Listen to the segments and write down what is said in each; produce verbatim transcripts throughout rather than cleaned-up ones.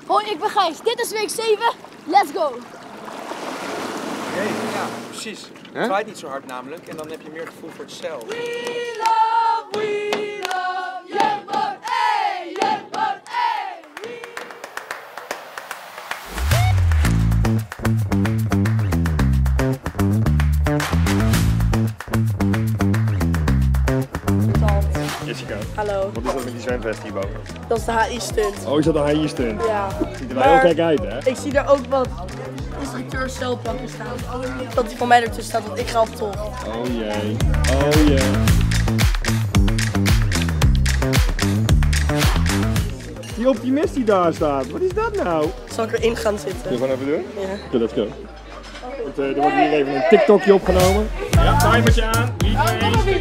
Hoi, ik ben Gijs. Dit is week zeven. Let's go! Hey, ja, precies. Het draait niet zo hard namelijk en dan heb je meer gevoel voor het stijl. We love, we love, Jetboot, hey, Jetboot, hey! Jessica, Hallo, wat is dat met die zwemvest hierboven? dat is de H I-stunt. Oh, is dat een H I-stunt? Ja. Ziet er wel heel gek uit, hè? Ik zie daar ook wat instructeurs stelpakken staan. Dat die van mij ertussen staat, want ik ga op top. Oh jee, oh jee. Die optimist die daar staat, wat is dat nou? Zal ik erin gaan zitten? Zullen we gewoon even doen? Ja. Oké, let's go. Want, uh, er wordt hier even een TikTokje opgenomen. Ja, timertje aan. Iedereen.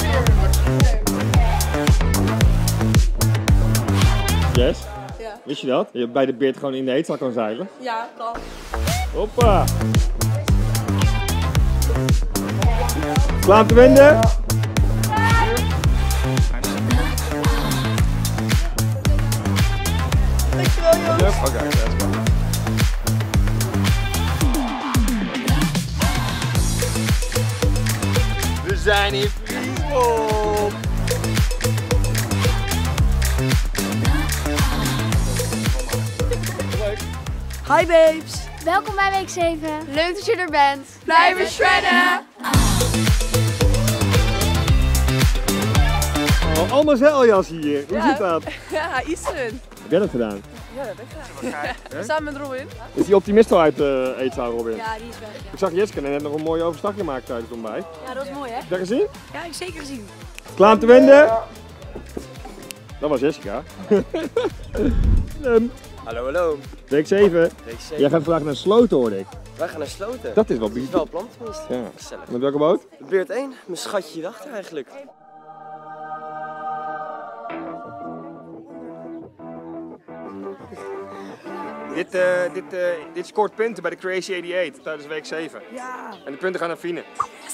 Yes? Ja. Wist je dat? Je bij de beert gewoon in de heetzaal kan zeilen. Ja, kan. Hoppa! Klaar om te wenden? Dankjewel jongens. Oké, let's go. We zijn in Friesland! Hi babes. Welkom bij week zeven. Leuk dat je er bent. Blijven shredden. Oh, allemaal zeiljas hier. Hoe Ja. zit dat? Ja, H I-stunt. Heb jij dat gedaan? Ja, dat heb ik gedaan. Samen met Robin. Is die optimist al uit de eetzaal, Robin? Ja, die is weg. Ik zag Jessica net nog een mooie overstag gemaakt tijdens het ontbijt. Ja, dat is mooi hè? Heb je dat gezien? Ja, ik heb zeker gezien. Klaar om te wenden? Dat was Jessica. um, Hallo, hallo. week zeven. Week zeven. Jij gaat vandaag naar Sloten, hoorde ik. Wij gaan naar Sloten. Dat is wel Dat is bizar. wel een plan tenminste. Ja. Gezellig. Met welke boot? Beurt één, mijn schatje dacht eigenlijk. Dit, uh, dit, uh, dit scoort punten bij de Crazy eenennegentig tijdens week zeven. Ja. En de punten gaan naar Fine.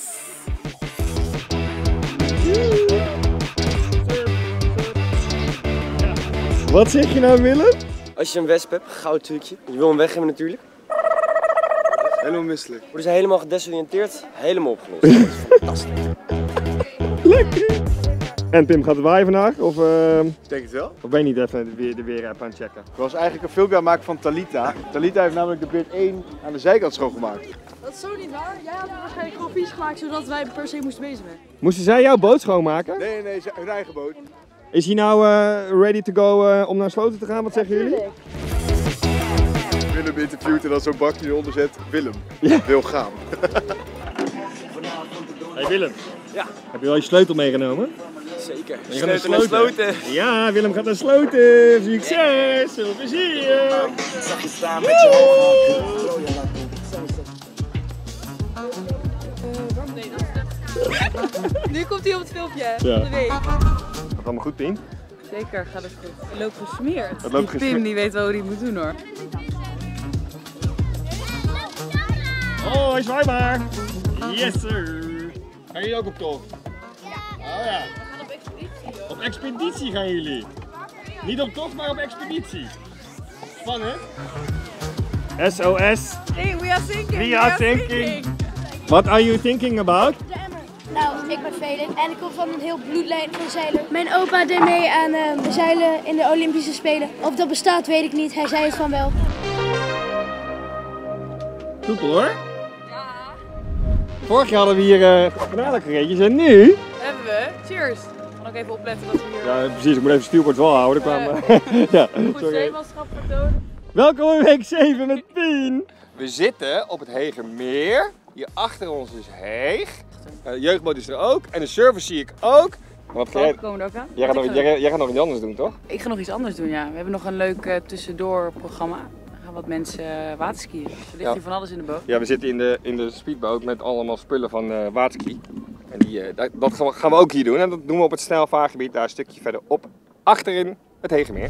Wat zeg je nou, Willem? Als je een wesp hebt, goud trucje. Je wil hem weg hebben natuurlijk. Helemaal misselijk. Worden ze helemaal gedesoriënteerd, helemaal opgelost. Dat is fantastisch. Lekker! En Pim, gaat het waaien vandaag? Of, uh, Ik denk het wel. of ben je niet even de weer, de weer-app aan het checken? Ik was eigenlijk een filmpje aan het maken van Talita. Talita heeft namelijk de beurt één aan de zijkant schoongemaakt. Dat is zo niet waar. Jij had waarschijnlijk gewoon vies gemaakt zodat wij per se moesten bezig zijn. Moesten zij jouw boot schoonmaken? Nee, nee, nee, hun eigen boot. Is hij nou uh, ready to go uh, om naar Sloten te gaan? Wat zeggen jullie? Willem interviewt en dan zo'n bakje eronder zet. Willem wil gaan. Hey Willem. Ja. Heb je al je sleutel meegenomen? Zeker. Je gaat naar Sleutelen en Sloten. sloten. Ja, Willem gaat naar Sloten. Succes! Veel plezier! Zag je staan met je Nu komt hij op het filmpje Ja. van de week. Gaat allemaal goed, Pien? Zeker, gaat het goed. Het loopt gesmeerd. Het loopt Die gesmeerd. Pim die weet wel hoe hij moet doen hoor. Oh, hij zwaait maar. Yes sir. Gaan jullie ook op tocht? Ja. Oh ja. We gaan op expeditie joh. Op expeditie gaan jullie. Niet op tocht, maar op expeditie. Spannend. S O S. Hey, we are thinking. We are thinking. What are you thinking about? Nou, ik ben Felix en ik kom van een heel bloedlijn van zeilen. Mijn opa deed mee aan uh, zeilen in de Olympische Spelen. Of dat bestaat weet ik niet, hij zei het van wel. Soepel hoor. Vorig jaar hadden we hier uh, garnalengereetjes en nu? Hebben we. Cheers. We gaan ook even opletten dat we hier Ja precies, ik moet even het stuurwoord wel houden. Er kwam, ja, goed sorry. zeemanschap vertonen. Welkom in week zeven met Pien. We zitten op het Hegermeer. Hier achter ons is Heeg. Uh, de jeugdboot is er ook en de service zie ik ook. Wat ga jij, Komen er ook aan? jij, gaat nog, jij, jij gaat nog iets anders doen, toch? Ik ga nog iets anders doen, ja. We hebben nog een leuk uh, tussendoor programma. Er gaan wat mensen uh, waterskiën. Er ligt Ja. hier van alles in de boot. Ja, we zitten in de, in de speedboot met allemaal spullen van uh, waterski. En die, uh, dat, dat gaan we, gaan we ook hier doen. En dat doen we op het snelvaargebied, daar een stukje verderop. Achterin het Hegermeer.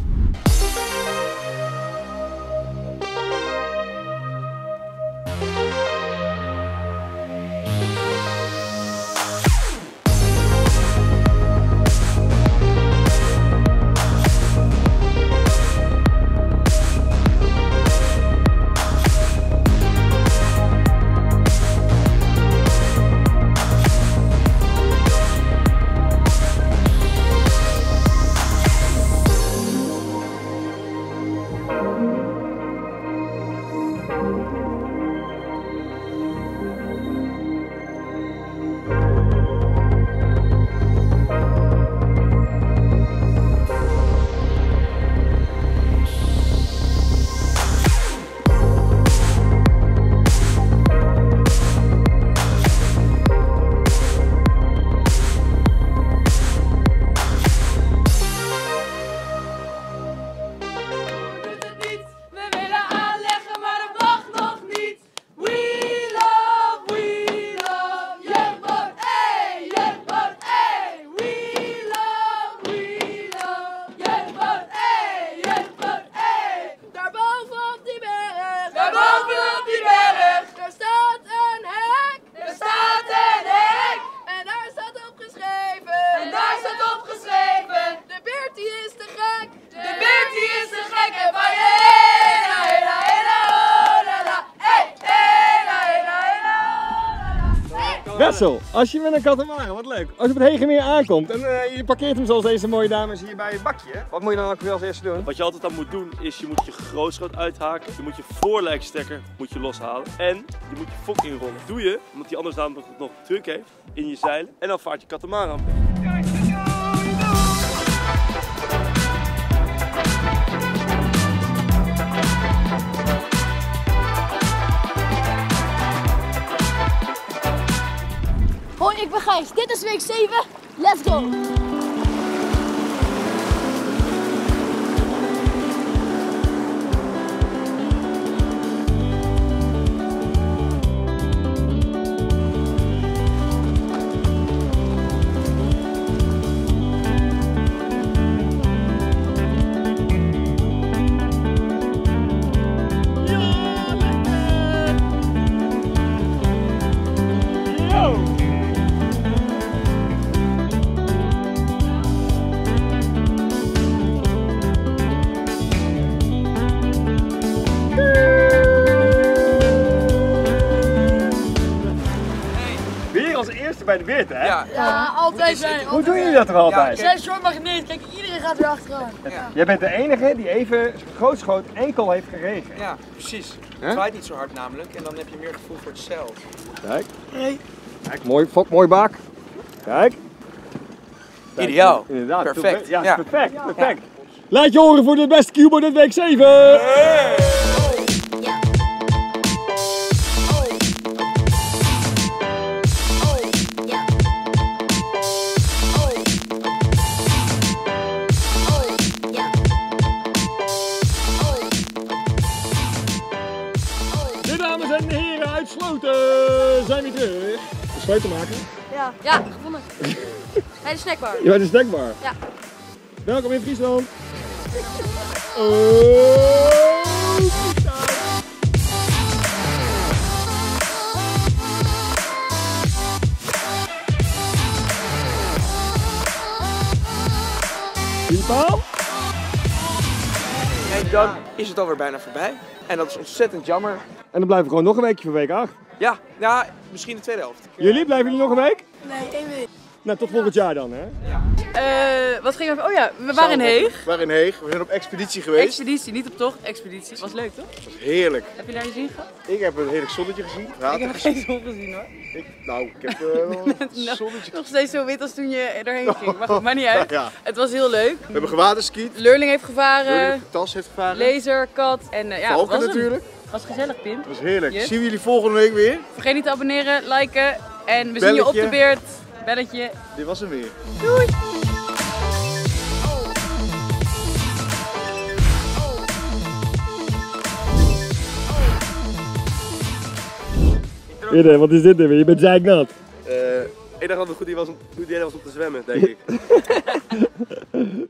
Wessel, als je met een katamaran, wat leuk. Als je op het Hegemeer aankomt en uh, je parkeert hem zoals deze mooie dames hier bij het bakje. Wat moet je dan ook weer als eerste doen? Wat je altijd aan moet doen is je moet je grootschot uithaken. Je moet je voorlijkstekker moet je loshalen. En je moet je fok inrollen. Dat doe je omdat die anders namelijk nog druk heeft in je zeilen. En dan vaart je katamaran. Hoi, ik ben Gijs. Dit is week zeven. Let's go! Als eerste bij de beurt, hè? Ja, Ja, altijd zijn. Hoe doen jullie dat toch altijd? Zijn short magneet, kijk, iedereen gaat weer achteraan. ja. Jij bent de enige die even grootschoot enkel heeft geregen. ja precies. Huh? Het waait niet zo hard namelijk en dan heb je meer gevoel voor het zeil. Kijk. Kijk, mooi, fok, mooi bak. Kijk. Kijk. Ideaal. Inderdaad. Perfect. Ja, Ja. perfect. perfect. Laat je horen voor de beste Cubo dit week zeven. Hey. De dames en de heren uit Sloten zijn weer terug. De sleutel maken? Ja, ja, gevonden. Bij de snackbar. Je bent een snackbar? Ja. Welkom in Friesland. Oh, Paal? En dan is het alweer bijna voorbij. En dat is ontzettend jammer. En dan blijven we gewoon nog een weekje voor week acht. Ja, ja, misschien de tweede helft. Jullie, blijven jullie nog een week? Nee, één week. Nou, tot volgend jaar dan, hè? Uh, wat gingen we... Oh ja, we waren in Heeg. We waren in Heeg, we zijn op expeditie geweest. Expeditie, niet op tocht, expeditie. Was leuk toch? Dat was heerlijk. Heb je daar gezien gehad? Ik heb een heerlijk zonnetje gezien. Ik heb geen zon gezien hoor. Ik, nou, ik heb uh, wel een nog, zonnetje nog steeds zo wit als toen je erheen ging. Maar goed, maakt niet uit. Ja. Het was heel leuk. We hebben gewaterskiet. Leurling heeft gevaren. Leurling, Tas heeft gevaren. Laser, kat en uh, ja, Valken dat was natuurlijk. Het was gezellig, Pim. Het was heerlijk. Yes. Zien we jullie volgende week weer. Vergeet niet te abonneren, liken en we zien je op Belletje. de beurt. Belletje. Dit was hem weer. Doei! Ridder, wat is dit weer? Je bent zeiknat. Uh, ik dacht dat het goed idee was om, goed idee was om te zwemmen, denk ik.